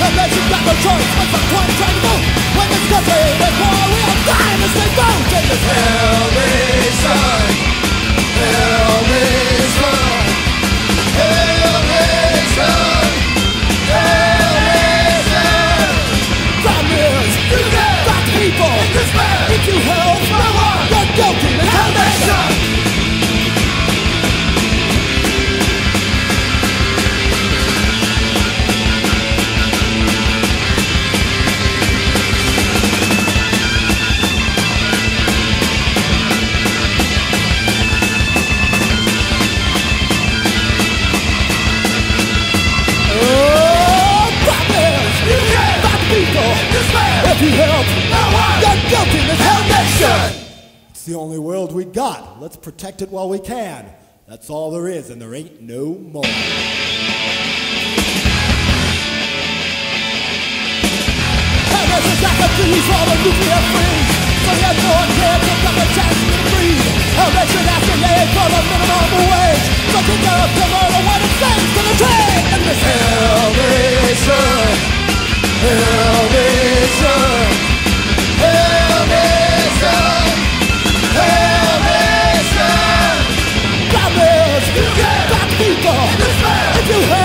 Hellnation's got no choice but some point trying to move. When this country is war, we all die in the same boat. In this Hellnation, Hellnation, Hellnation, Hellnation. Problem is, got people in despair. If you help no one, you're guilty in Hellnation. If you help, you're guilty in this Hellnation. It's the only world we got. Let's protect it while we can. That's all there is, and there ain't no more. Hellnation's got the keys for all the nuclear freeze. So yet no one cares, they've got the chance to breathe. Hellnation asking aid for the minimum wage. So kick up the murder when it saves to the trade. In this Hellnation, Hellnation, Hellnation, Hellnation. Problem is, got people, if you